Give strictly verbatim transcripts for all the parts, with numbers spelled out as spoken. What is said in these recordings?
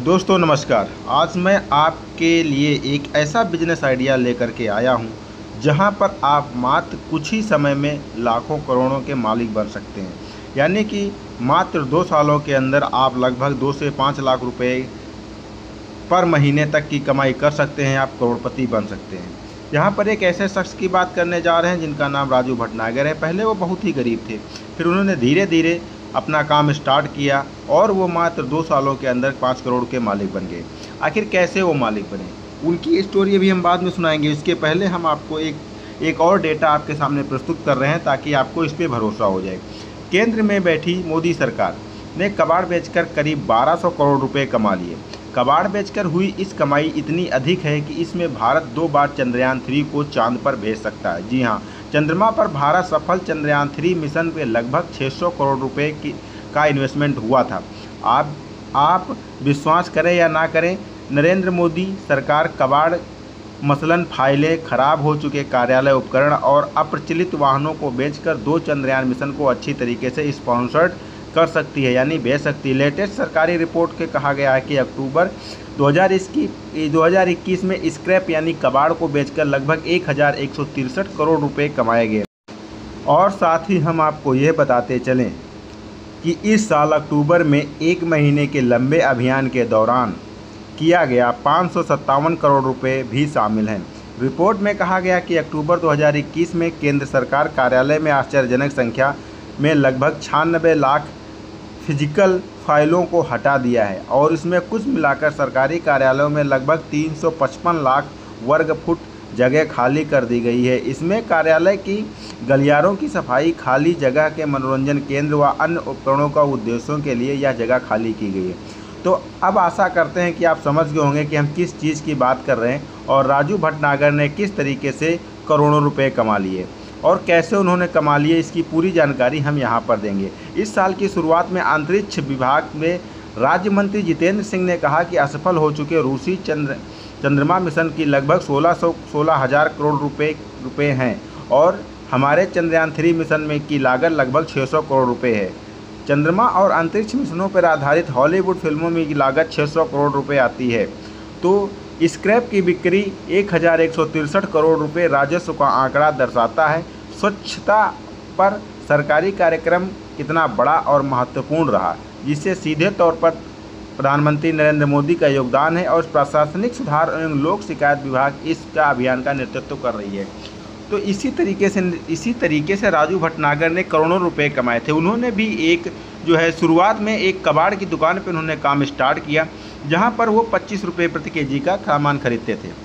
दोस्तों नमस्कार। आज मैं आपके लिए एक ऐसा बिजनेस आइडिया लेकर के आया हूं जहां पर आप मात्र कुछ ही समय में लाखों करोड़ों के मालिक बन सकते हैं। यानी कि मात्र दो सालों के अंदर आप लगभग दो से पाँच लाख रुपए पर महीने तक की कमाई कर सकते हैं, आप करोड़पति बन सकते हैं। यहाँ पर एक ऐसे शख्स की बात करने जा रहे हैं जिनका नाम राजू भटनागर है। पहले वो बहुत ही गरीब थे, फिर उन्होंने धीरे धीरे अपना काम स्टार्ट किया और वो मात्र दो सालों के अंदर पाँच करोड़ के मालिक बन गए। आखिर कैसे वो मालिक बने, उनकी स्टोरी भी हम बाद में सुनाएंगे। इसके पहले हम आपको एक एक और डेटा आपके सामने प्रस्तुत कर रहे हैं ताकि आपको इस पर भरोसा हो जाए। केंद्र में बैठी मोदी सरकार ने कबाड़ बेचकर करीब बारह सौ करोड़ रुपए कमा लिए। कबाड़ बेचकर हुई इस कमाई इतनी अधिक है कि इसमें भारत दो बार चंद्रयान थ्री को चांद पर भेज सकता है। जी हाँ, चंद्रमा पर भारत सफल चंद्रयान थ्री मिशन पे लगभग छह सौ करोड़ रुपए की का इन्वेस्टमेंट हुआ था। आप आप विश्वास करें या ना करें, नरेंद्र मोदी सरकार कबाड़ मसलन फाइलें, खराब हो चुके कार्यालय उपकरण और अप्रचलित वाहनों को बेचकर दो चंद्रयान मिशन को अच्छी तरीके से स्पॉन्सर्ड कर सकती है, यानी भेज सकती है। लेटेस्ट सरकारी रिपोर्ट के कहा गया है कि अक्टूबर दो हज़ार इक्कीस में स्क्रैप यानी कबाड़ को बेचकर लगभग एक हज़ार एक सौ तिरसठ करोड़ रुपए कमाए गए। और साथ ही हम आपको यह बताते चलें कि इस साल अक्टूबर में एक महीने के लंबे अभियान के दौरान किया गया पाँच सौ सत्तावन करोड़ रुपए भी शामिल हैं। रिपोर्ट में कहा गया कि अक्टूबर दो हज़ार इक्कीस में केंद्र सरकार कार्यालय में आश्चर्यजनक संख्या में लगभग छियानबे लाख फिजिकल फाइलों को हटा दिया है और इसमें कुछ मिलाकर सरकारी कार्यालयों में लगभग तीन सौ पचपन लाख वर्ग फुट जगह खाली कर दी गई है। इसमें कार्यालय की गलियारों की सफाई, खाली जगह के मनोरंजन केंद्र व अन्य उपकरणों का उद्देश्यों के लिए यह जगह खाली की गई है। तो अब आशा करते हैं कि आप समझ गए होंगे कि हम किस चीज़ की बात कर रहे हैं और राजू भटनागर ने किस तरीके से करोड़ों रुपए कमा लिए और कैसे उन्होंने कमा लिए, इसकी पूरी जानकारी हम यहाँ पर देंगे। इस साल की शुरुआत में अंतरिक्ष विभाग में राज्य मंत्री जितेंद्र सिंह ने कहा कि असफल हो चुके रूसी चंद्र चंद्रमा मिशन की लगभग सोलह सौ सोलह हज़ार करोड़ रुपए रुपए हैं और हमारे चंद्रयान थ्री मिशन में की लागत लगभग छह सौ करोड़ रुपए है। चंद्रमा और अंतरिक्ष मिशनों पर आधारित हॉलीवुड फिल्मों में की लागत छह सौ करोड़ रुपए आती है। तो स्क्रैप की बिक्री एक हज़ार एक सौ तिरसठ करोड़ रुपए राजस्व का आंकड़ा दर्शाता है। स्वच्छता पर सरकारी कार्यक्रम कितना बड़ा और महत्वपूर्ण रहा, जिससे सीधे तौर पर प्रधानमंत्री नरेंद्र मोदी का योगदान है और प्रशासनिक सुधार एवं लोक शिकायत विभाग इसका अभियान का नेतृत्व कर रही है। तो इसी तरीके से इसी तरीके से राजू भटनागर ने करोड़ों रुपए कमाए थे। उन्होंने भी एक जो है शुरुआत में एक कबाड़ की दुकान पर उन्होंने काम स्टार्ट किया, जहां पर वो पच्चीस रुपये प्रति केजी का सामान खरीदते थे।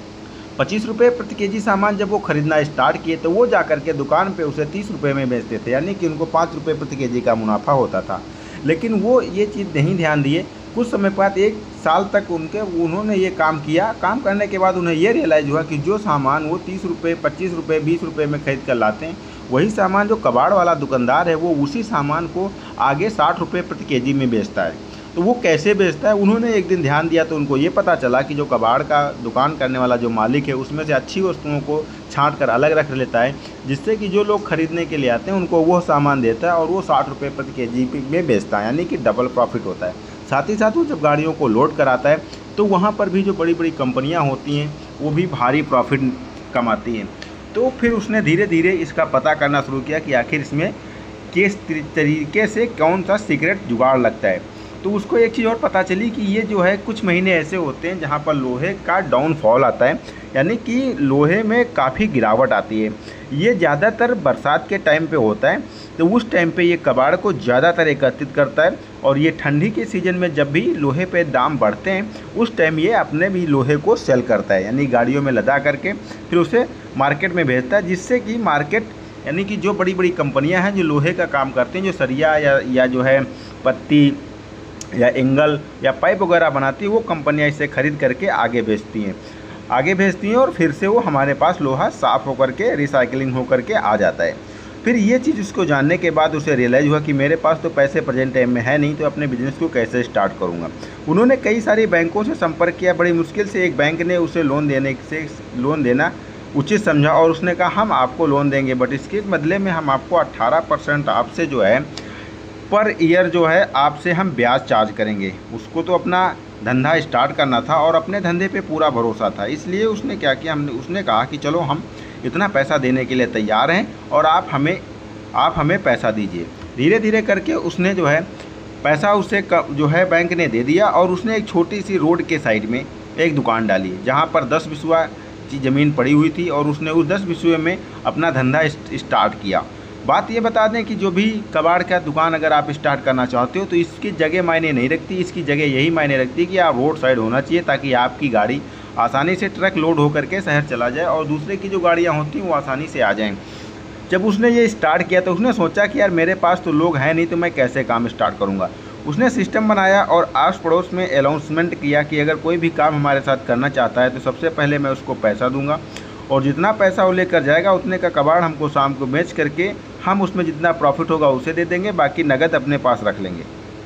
पच्चीस रुपये प्रति केजी सामान जब वो खरीदना स्टार्ट किए तो वो जा कर के दुकान पे उसे तीस रुपये में बेचते थे, यानी कि उनको पाँच रुपये प्रति केजी का मुनाफा होता था। लेकिन वो ये चीज़ नहीं ध्यान दिए। कुछ समय बाद एक साल तक उनके उन्होंने ये काम किया। काम करने के बाद उन्हें ये रियलाइज़ हुआ कि जो सामान वो तीस रुपये, पच्चीस रुपये, बीस रुपये में खरीद कर लाते हैं, वही सामान जो कबाड़ वाला दुकानदार है वो उसी सामान को आगे साठ रुपये प्रति केजी में बेचता है। तो वो कैसे बेचता है, उन्होंने एक दिन ध्यान दिया तो उनको ये पता चला कि जो कबाड़ का दुकान करने वाला जो मालिक है उसमें से अच्छी वस्तुओं को छांट कर अलग रख लेता है, जिससे कि जो लोग खरीदने के लिए आते हैं उनको वो सामान देता है और वो साठ रुपये प्रति केजी में बेचता है, यानी कि डबल प्रॉफिट होता है। साथ ही साथ वो जब गाड़ियों को लोड कराता है तो वहाँ पर भी जो बड़ी बड़ी कंपनियाँ होती हैं वो भी भारी प्रॉफिट कमाती हैं। तो फिर उसने धीरे धीरे इसका पता करना शुरू किया कि आखिर इसमें किस तरीके से कौन सा सीक्रेट जुगाड़ लगता है। तो उसको एक चीज़ और पता चली कि ये जो है कुछ महीने ऐसे होते हैं जहाँ पर लोहे का डाउनफॉल आता है, यानी कि लोहे में काफ़ी गिरावट आती है। ये ज़्यादातर बरसात के टाइम पे होता है, तो उस टाइम पे ये कबाड़ को ज़्यादातर एकत्रित करता है और ये ठंडी के सीज़न में जब भी लोहे पे दाम बढ़ते हैं उस टाइम ये अपने भी लोहे को सेल करता है, यानी गाड़ियों में लदा करके फिर उसे मार्केट में भेजता है, जिससे कि मार्केट यानी कि जो बड़ी बड़ी कंपनियाँ हैं जो लोहे का काम करते हैं, जो सरिया या या जो है पत्ती या एंगल या पाइप वगैरह बनाती है, वो कंपनियां इसे खरीद करके आगे भेजती हैं आगे भेजती हैं और फिर से वो हमारे पास लोहा साफ़ होकर के रिसाइकलिंग होकर के आ जाता है। फिर ये चीज़ उसको जानने के बाद उसे रियलाइज़ हुआ कि मेरे पास तो पैसे प्रेजेंट टाइम में है नहीं, तो अपने बिजनेस को कैसे स्टार्ट करूँगा। उन्होंने कई सारी बैंकों से संपर्क किया। बड़ी मुश्किल से एक बैंक ने उसे लोन देने से लोन देना उचित समझा और उसने कहा हम आपको लोन देंगे, बट इसके बदले में हम आपको अट्ठारह परसेंट आपसे जो है पर ईयर जो है आपसे हम ब्याज चार्ज करेंगे। उसको तो अपना धंधा स्टार्ट करना था और अपने धंधे पे पूरा भरोसा था, इसलिए उसने क्या किया, हमने उसने कहा कि चलो हम इतना पैसा देने के लिए तैयार हैं और आप हमें आप हमें पैसा दीजिए। धीरे धीरे करके उसने जो है पैसा उसे जो है बैंक ने दे दिया और उसने एक छोटी सी रोड के साइड में एक दुकान डाली जहाँ पर दस बिस्वा की ज़मीन पड़ी हुई थी और उसने उस दस बिस्वे में अपना धंधा स्टार्ट किया। बात ये बता दें कि जो भी कबाड़ का दुकान अगर आप स्टार्ट करना चाहते हो तो इसकी जगह मायने नहीं रखती, इसकी जगह यही मायने रखती है कि आप रोड साइड होना चाहिए ताकि आपकी गाड़ी आसानी से ट्रक लोड होकर के शहर चला जाए और दूसरे की जो गाड़ियाँ होती हैं वो आसानी से आ जाएँ। जब उसने ये स्टार्ट किया तो उसने सोचा कि यार मेरे पास तो लोग हैं नहीं, तो मैं कैसे काम स्टार्ट करूँगा। उसने सिस्टम बनाया और आस पड़ोस में अनाउंसमेंट किया कि अगर कोई भी काम हमारे साथ करना चाहता है तो सबसे पहले मैं उसको पैसा दूंगा और जितना पैसा वो लेकर जाएगा उतने का कबाड़ हमको शाम को बेच करके हम उसमें जितना प्रॉफिट होगा उसे दे देंगे, बाकी नगद अपने पास रख लेंगे।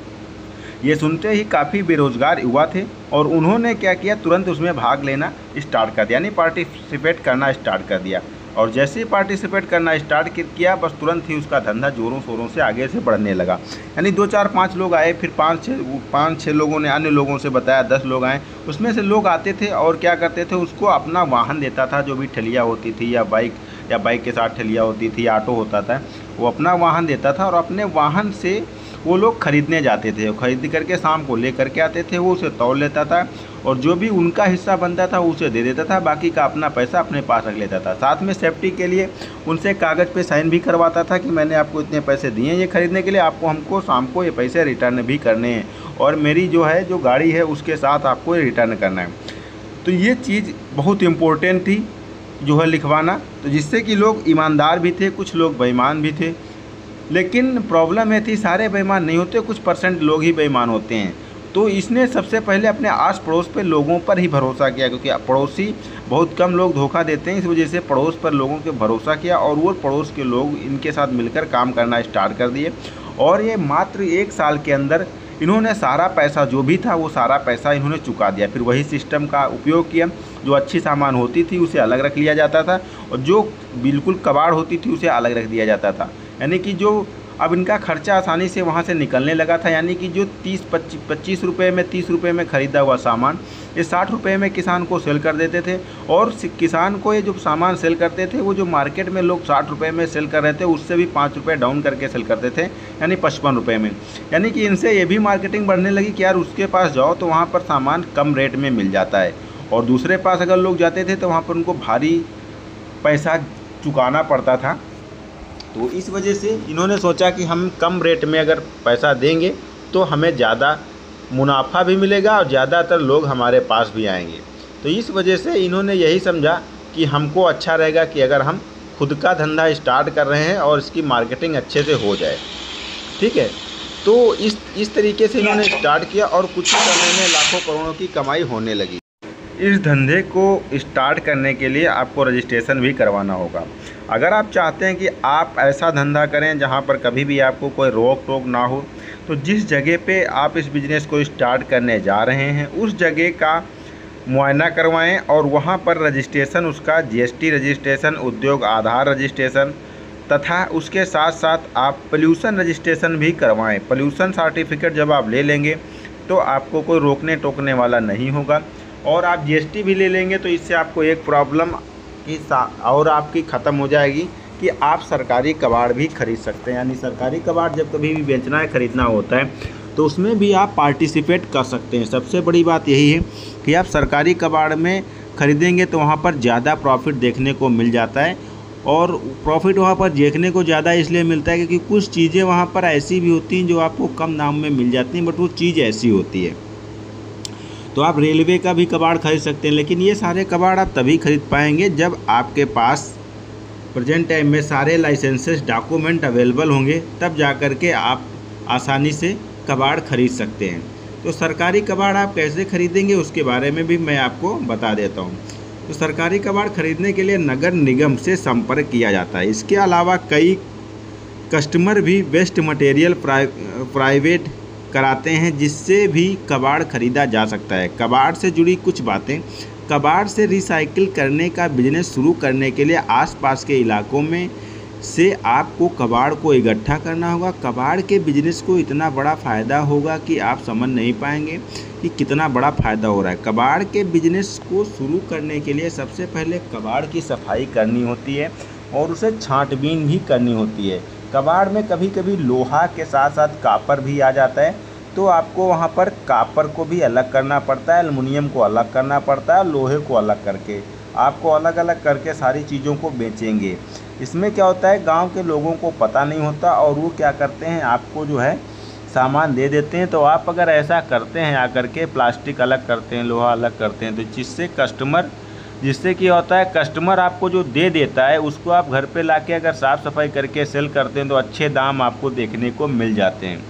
ये सुनते ही काफ़ी बेरोज़गार युवा थे और उन्होंने क्या किया, तुरंत उसमें भाग लेना स्टार्ट कर दिया, यानी पार्टिसिपेट करना स्टार्ट कर दिया। और जैसे ही पार्टिसिपेट करना स्टार्ट किया बस तुरंत ही उसका धंधा ज़ोरों शोरों से आगे से बढ़ने लगा। यानी दो चार पाँच लोग आए, फिर पाँच छः पाँच छः लोगों ने अन्य लोगों से बताया, दस लोग आए। उसमें से लोग आते थे और क्या करते थे, उसको अपना वाहन देता था, जो भी ठेलिया होती थी या बाइक या बाइक के साथ ठेलिया होती थी, ऑटो होता था, वो अपना वाहन देता था और अपने वाहन से वो लोग ख़रीदने जाते थे। खरीद करके शाम को ले करके आते थे, वो उसे तौल लेता था और जो भी उनका हिस्सा बनता था उसे दे देता था, बाकी का अपना पैसा अपने पास रख लेता था। साथ में सेफ्टी के लिए उनसे कागज़ पे साइन भी करवाता था कि मैंने आपको इतने पैसे दिए हैं ये खरीदने के लिए, आपको हमको शाम को ये पैसे रिटर्न भी करने हैं और मेरी जो है जो गाड़ी है उसके साथ आपको रिटर्न करना है। तो ये चीज़ बहुत इम्पोर्टेंट थी जो है लिखवाना, तो जिससे कि लोग ईमानदार भी थे, कुछ लोग बेईमान भी थे। लेकिन प्रॉब्लम ये थी सारे बेईमान नहीं होते, कुछ परसेंट लोग ही बेईमान होते हैं। तो इसने सबसे पहले अपने आस पड़ोस पे लोगों पर ही भरोसा किया, क्योंकि पड़ोसी बहुत कम लोग धोखा देते हैं, इस वजह से पड़ोस पर लोगों के भरोसा किया और वो पड़ोस के लोग इनके साथ मिलकर काम करना स्टार्ट कर दिए। और ये मात्र एक साल के अंदर इन्होंने सारा पैसा जो भी था वो सारा पैसा इन्होंने चुका दिया। फिर वही सिस्टम का उपयोग किया, जो अच्छी सामान होती थी उसे अलग रख लिया जाता था और जो बिल्कुल कबाड़ होती थी उसे अलग रख दिया जाता था। यानी कि जो अब इनका खर्चा आसानी से वहाँ से निकलने लगा था, यानी कि जो तीस पच्चीस पच्चीस रुपये में तीस रुपये में ख़रीदा हुआ सामान ये साठ रुपये में किसान को सेल कर देते थे और किसान को ये जो सामान सेल करते थे वो जो मार्केट में लोग साठ रुपये में सेल कर रहे थे उससे भी पाँच रुपये डाउन करके सेल करते थे, यानी पचपन रुपये में। यानी कि इनसे ये भी मार्केटिंग बढ़ने लगी कि यार उसके पास जाओ तो वहाँ पर सामान कम रेट में मिल जाता है और दूसरे पास अगर लोग जाते थे तो वहाँ पर उनको भारी पैसा चुकाना पड़ता था। तो इस वजह से इन्होंने सोचा कि हम कम रेट में अगर पैसा देंगे तो हमें ज़्यादा मुनाफा भी मिलेगा और ज़्यादातर लोग हमारे पास भी आएंगे। तो इस वजह से इन्होंने यही समझा कि हमको अच्छा रहेगा कि अगर हम खुद का धंधा स्टार्ट कर रहे हैं और इसकी मार्केटिंग अच्छे से हो जाए। ठीक है, तो इस इस तरीके से इन्होंने स्टार्ट किया और कुछ ही समय में लाखों करोड़ों की कमाई होने लगी। इस धंधे को स्टार्ट करने के लिए आपको रजिस्ट्रेशन भी करवाना होगा। अगर आप चाहते हैं कि आप ऐसा धंधा करें जहां पर कभी भी आपको कोई रोक टोक ना हो, तो जिस जगह पे आप इस बिज़नेस को स्टार्ट करने जा रहे हैं उस जगह का मुआयना करवाएं और वहां पर रजिस्ट्रेशन, उसका जीएसटी रजिस्ट्रेशन, उद्योग आधार रजिस्ट्रेशन तथा उसके साथ साथ आप पोल्यूशन रजिस्ट्रेशन भी करवाएं। पोल्यूशन सर्टिफिकेट जब आप ले लेंगे तो आपको कोई रोकने टोकने वाला नहीं होगा और आप जीएसटी भी ले लेंगे तो इससे आपको एक प्रॉब्लम की और आपकी ख़त्म हो जाएगी कि आप सरकारी कबाड़ भी खरीद सकते हैं। यानी सरकारी कबाड़ जब कभी भी बेचना है, ख़रीदना होता है तो उसमें भी आप पार्टिसिपेट कर सकते हैं। सबसे बड़ी बात यही है कि आप सरकारी कबाड़ में ख़रीदेंगे तो वहाँ पर ज़्यादा प्रॉफिट देखने को मिल जाता है और प्रॉफिट वहाँ पर देखने को ज़्यादा इसलिए मिलता है क्योंकि कुछ चीज़ें वहाँ पर ऐसी भी होती हैं जो आपको कम दाम में मिल जाती हैं, बट वो चीज़ ऐसी होती है। तो आप रेलवे का भी कबाड़ खरीद सकते हैं, लेकिन ये सारे कबाड़ आप तभी खरीद पाएंगे जब आपके पास प्रेजेंट टाइम में सारे लाइसेंसेस डॉक्यूमेंट अवेलेबल होंगे, तब जा कर के आप आसानी से कबाड़ खरीद सकते हैं। तो सरकारी कबाड़ आप कैसे खरीदेंगे उसके बारे में भी मैं आपको बता देता हूँ। तो सरकारी कबाड़ खरीदने के लिए नगर निगम से संपर्क किया जाता है। इसके अलावा कई कस्टमर भी वेस्ट मटेरियल प्राइवेट कराते हैं जिससे भी कबाड़ खरीदा जा सकता है। कबाड़ से जुड़ी कुछ बातें। कबाड़ से रिसाइकिल करने का बिजनेस शुरू करने के लिए आसपास के इलाकों में से आपको कबाड़ को इकट्ठा करना होगा। कबाड़ के बिजनेस को इतना बड़ा फ़ायदा होगा कि आप समझ नहीं पाएंगे कि कितना बड़ा फ़ायदा हो रहा है। कबाड़ के बिजनेस को शुरू करने के लिए सबसे पहले कबाड़ की सफाई करनी होती है और उसे छाँटबीन भी करनी होती है। कबाड़ में कभी कभी लोहा के साथ साथ कापर भी आ जाता है, तो आपको वहाँ पर कापर को भी अलग करना पड़ता है, एल्युमिनियम को अलग करना पड़ता है, लोहे को अलग करके आपको अलग अलग करके सारी चीज़ों को बेचेंगे। इसमें क्या होता है, गांव के लोगों को पता नहीं होता और वो क्या करते हैं, आपको जो है सामान दे देते हैं। तो आप अगर ऐसा करते हैं आकर के प्लास्टिक अलग करते हैं, लोहा अलग करते हैं, तो जिससे कस्टमर जिससे क्या होता है, कस्टमर आपको जो दे देता है उसको आप घर पे लाके अगर साफ़ सफाई करके सेल करते हैं तो अच्छे दाम आपको देखने को मिल जाते हैं।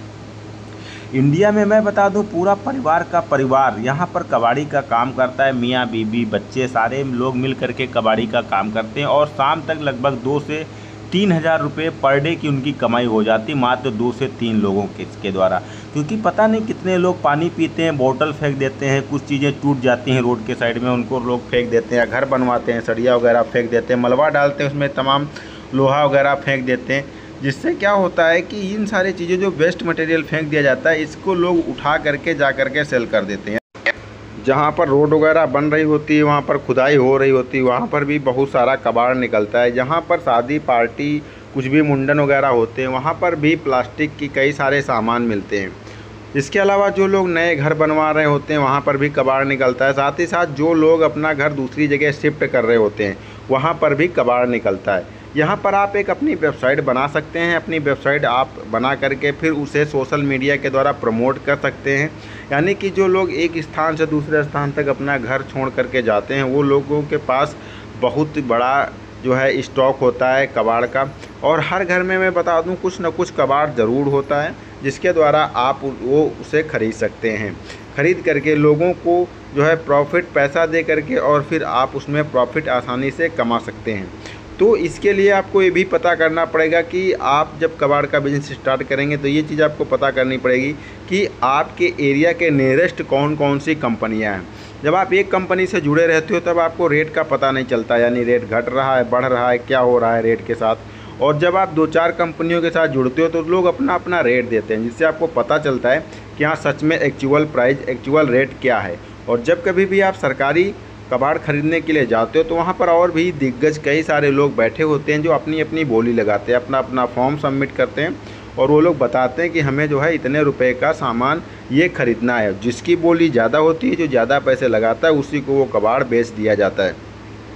इंडिया में मैं बता दूं, पूरा परिवार का परिवार यहाँ पर कबाड़ी का काम करता है। मियाँ बीबी बच्चे सारे लोग मिल करके कबाड़ी का काम करते हैं और शाम तक लगभग दो से तीन हज़ार रुपये पर डे की उनकी कमाई हो जाती, मात्र दो से तीन लोगों के के द्वारा। क्योंकि पता नहीं कितने लोग पानी पीते हैं, बोतल फेंक देते हैं, कुछ चीज़ें टूट जाती हैं रोड के साइड में, उनको लोग फेंक देते हैं, घर बनवाते हैं, सरिया वगैरह फेंक देते हैं, मलबा डालते हैं, उसमें तमाम लोहा वगैरह फेंक देते हैं। जिससे क्या होता है कि इन सारी चीज़ें जो वेस्ट मटेरियल फेंक दिया जाता है, इसको लोग उठा करके जा करके सेल कर देते हैं। जहाँ पर रोड वगैरह बन रही होती है, वहाँ पर खुदाई हो रही होती है, वहाँ पर भी बहुत सारा कबाड़ निकलता है। जहाँ पर शादी पार्टी कुछ भी मुंडन वगैरह होते हैं, वहाँ पर भी प्लास्टिक की कई सारे सामान मिलते हैं। इसके अलावा जो लोग नए घर बनवा रहे होते हैं, वहाँ पर भी कबाड़ निकलता है। साथ ही साथ जो लोग अपना घर दूसरी जगह शिफ्ट कर रहे होते हैं, वहाँ पर भी कबाड़ निकलता है। यहाँ पर आप एक अपनी वेबसाइट बना सकते हैं। अपनी वेबसाइट आप बना करके फिर उसे सोशल मीडिया के द्वारा प्रमोट कर सकते हैं। यानी कि जो लोग एक स्थान से दूसरे स्थान तक अपना घर छोड़ करके जाते हैं, वो लोगों के पास बहुत बड़ा जो है स्टॉक होता है कबाड़ का। और हर घर में मैं बता दूं, कुछ न कुछ कबाड़ ज़रूर होता है, जिसके द्वारा आप वो उसे ख़रीद सकते हैं। ख़रीद करके लोगों को जो है प्रॉफिट पैसा दे करके और फिर आप उसमें प्रॉफिट आसानी से कमा सकते हैं। तो इसके लिए आपको ये भी पता करना पड़ेगा कि आप जब कबाड़ का बिज़नेस स्टार्ट करेंगे तो ये चीज़ आपको पता करनी पड़ेगी कि आपके एरिया के नियरेस्ट कौन कौन सी कंपनियां हैं। जब आप एक कंपनी से जुड़े रहते हो तब आपको रेट का पता नहीं चलता, यानी रेट घट रहा है, बढ़ रहा है, क्या हो रहा है रेट के साथ। और जब आप दो चार कंपनियों के साथ जुड़ते हो तो लोग अपना अपना रेट देते हैं, जिससे आपको पता चलता है कि हाँ सच में एक्चुअल प्राइस, एक्चुअल रेट क्या है। और जब कभी भी आप सरकारी कबाड़ खरीदने के लिए जाते हो तो वहाँ पर और भी दिग्गज कई सारे लोग बैठे होते हैं जो अपनी अपनी बोली लगाते हैं, अपना अपना फॉर्म सबमिट करते हैं और वो लोग बताते हैं कि हमें जो है इतने रुपए का सामान ये खरीदना है। जिसकी बोली ज़्यादा होती है, जो ज़्यादा पैसे लगाता है, उसी को वो कबाड़ बेच दिया जाता है।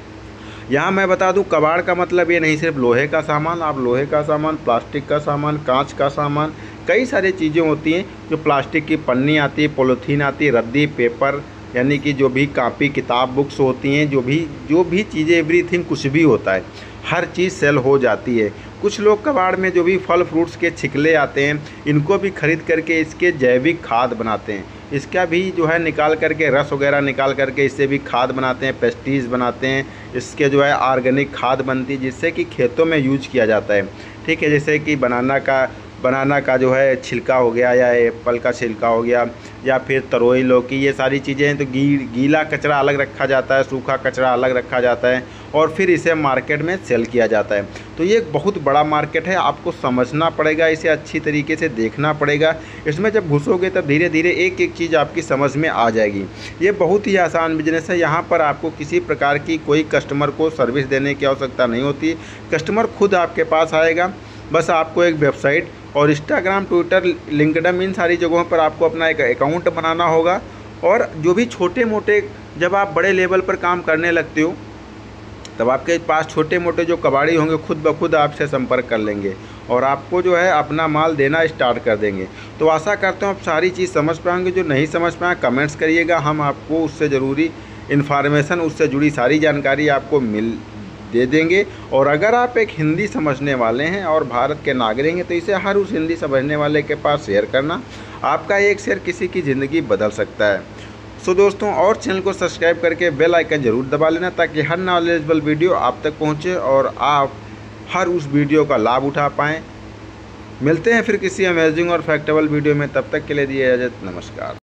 यहाँ मैं बता दूँ, कबाड़ का मतलब ये नहीं सिर्फ लोहे का सामान। आप लोहे का सामान, प्लास्टिक का सामान, कांच का सामान, कई सारी चीज़ें होती हैं जो प्लास्टिक की पन्नी आती है, पॉलीथीन आती है, रद्दी, पेपर, यानी कि जो भी कापी किताब बुक्स होती हैं, जो भी जो भी चीज़ें, एवरीथिंग कुछ भी होता है, हर चीज़ सेल हो जाती है। कुछ लोग कबाड़ में जो भी फल फ्रूट्स के छिकले आते हैं, इनको भी खरीद करके इसके जैविक खाद बनाते हैं। इसका भी जो है निकाल करके, रस वगैरह निकाल करके इससे भी खाद बनाते हैं, पेस्टिसाइड बनाते हैं। इसके जो है ऑर्गेनिक खाद बनती है, जिससे कि खेतों में यूज किया जाता है। ठीक है, जैसे कि बनाना का बनाना का जो है छिलका हो गया, या एप्पल का छिलका हो गया, या फिर तरोई, लौकी, ये सारी चीज़ें हैं। तो गी गीला कचरा अलग रखा जाता है, सूखा कचरा अलग रखा जाता है और फिर इसे मार्केट में सेल किया जाता है। तो ये एक बहुत बड़ा मार्केट है, आपको समझना पड़ेगा, इसे अच्छी तरीके से देखना पड़ेगा। इसमें जब घुसोगे तब धीरे धीरे एक एक चीज़ आपकी समझ में आ जाएगी। ये बहुत ही आसान बिजनेस है। यहाँ पर आपको किसी प्रकार की कोई कस्टमर को सर्विस देने की आवश्यकता नहीं होती। कस्टमर खुद आपके पास आएगा। बस आपको एक वेबसाइट और इंस्टाग्राम, ट्विटर, लिंक्डइन, इन सारी जगहों पर आपको अपना एक अकाउंट बनाना होगा। और जो भी छोटे मोटे, जब आप बड़े लेवल पर काम करने लगते हो तब आपके पास छोटे मोटे जो कबाड़ी होंगे खुद ब खुद आपसे संपर्क कर लेंगे और आपको जो है अपना माल देना स्टार्ट कर देंगे। तो आशा करता हूँ आप सारी चीज़ समझ पाएंगे। जो नहीं समझ पाए कमेंट्स करिएगा, हम आपको उससे ज़रूरी इन्फॉर्मेशन, उससे जुड़ी सारी जानकारी आपको मिल दे देंगे। और अगर आप एक हिंदी समझने वाले हैं और भारत के नागरिक हैं तो इसे हर उस हिंदी समझने वाले के पास शेयर करना। आपका एक शेयर किसी की ज़िंदगी बदल सकता है। सो दोस्तों, और चैनल को सब्सक्राइब करके बेल आइकन ज़रूर दबा लेना, ताकि हर नॉलेजेबल वीडियो आप तक पहुंचे और आप हर उस वीडियो का लाभ उठा पाएँ। मिलते हैं फिर किसी अमेजिंग और फैक्टेबल वीडियो में, तब तक के लिए दिए इजाज़त, नमस्कार।